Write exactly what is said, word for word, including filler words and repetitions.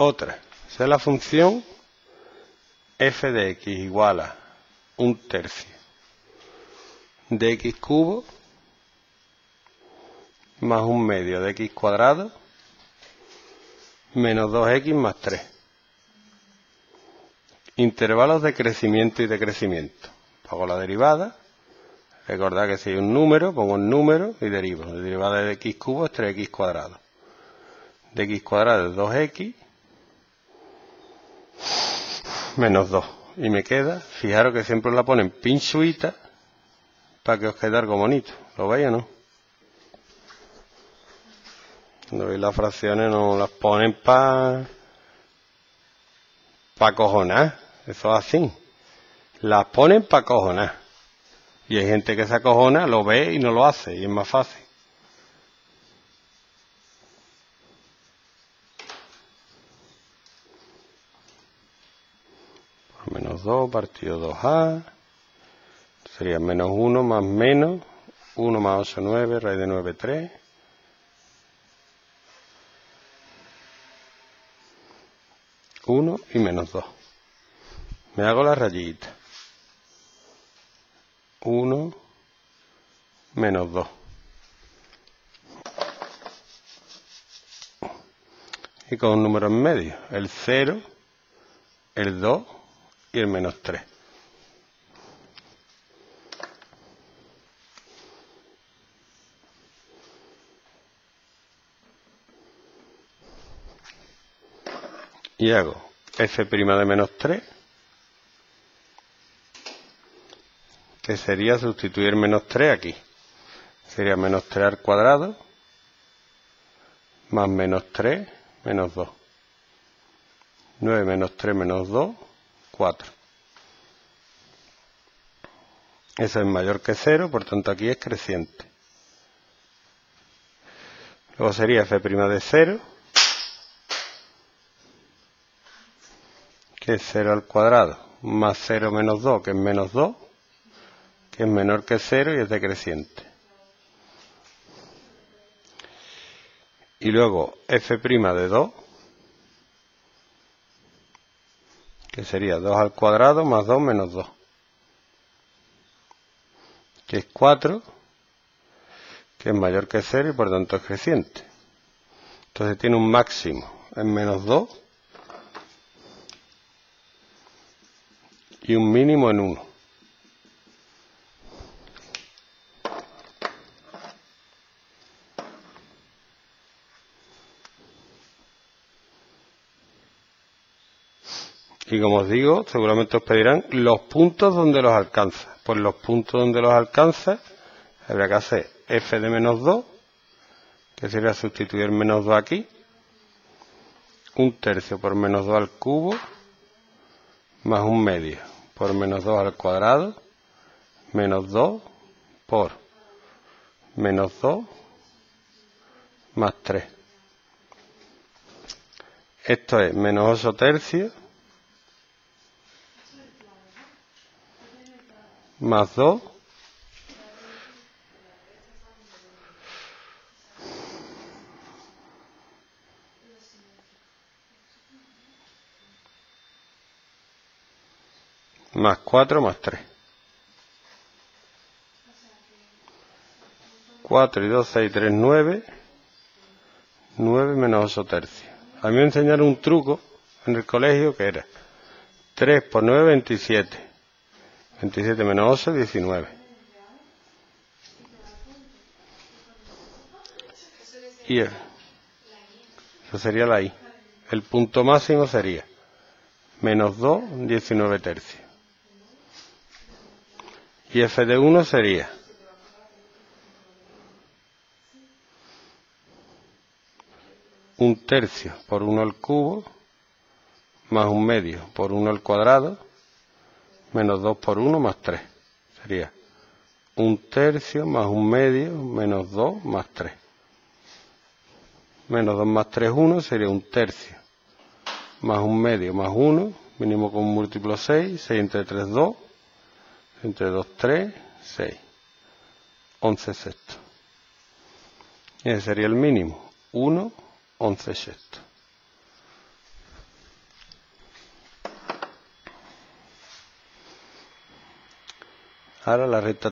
Otra, esa es la función f de x igual a un tercio de x cubo más un medio de x cuadrado menos dos x más tres. Intervalos de crecimiento y decrecimiento. Hago la derivada. Recordad que si hay un número, pongo un número y derivo. La derivada de x cubo es tres x cuadrado. De x cuadrado es dos x menos dos. Y me queda, fijaros que siempre la ponen pinchuita para que os quede algo bonito. ¿Lo veis o no? Cuando veis las fracciones no las ponen para pa cojonar. Eso es así. Las ponen para cojonar. Y hay gente que se acojona, lo ve y no lo hace. Y es más fácil. Por menos dos partido dos a. Sería menos uno más menos. uno más ocho, nueve. Raíz de nueve, tres. uno y menos dos. Me hago la rayita. uno menos dos. Y con un número en medio. El cero, el dos y el menos tres. Y hago f' de menos tres, que sería sustituir menos tres aquí. Sería menos tres al cuadrado, más menos tres, menos dos. nueve menos tres menos dos, cuatro. Eso es mayor que cero, por tanto aquí es creciente. Luego sería f' de cero, que es cero al cuadrado, más cero menos dos, que es menos dos, que es menor que cero y es decreciente. Y luego f' de dos, que sería dos al cuadrado más dos menos dos, que es cuatro, que es mayor que cero y por tanto es creciente. Entonces tiene un máximo en menos dos y un mínimo en uno. Y como os digo, seguramente os pedirán los puntos donde los alcanza. Pues los puntos donde los alcanza, habrá que hacer f de menos dos, que sería sustituir menos dos aquí, un tercio por menos dos al cubo, más un medio por menos dos al cuadrado, menos dos por menos dos, más tres. Esto es menos ocho tercios, más dos, más cuatro, más tres. cuatro y dos, seis, tres, nueve. nueve menos ocho tercios. A mí me enseñaron un truco en el colegio que era tres por nueve, veintisiete. veintisiete menos ocho, diecinueve. Y el, eso sería la i. El punto máximo sería menos dos, diecinueve tercios. Y f de uno sería un tercio por uno al cubo, más un medio por uno al cuadrado, menos dos por uno, más tres. Sería un tercio más un medio, menos dos, más tres. Menos dos más tres, uno, sería un tercio. Más un medio, más uno, mínimo con un múltiplo seis, seis entre tres, dos. Entre dos, tres, seis. once sextos. Ese sería el mínimo. uno, once sextos. Ahora la recta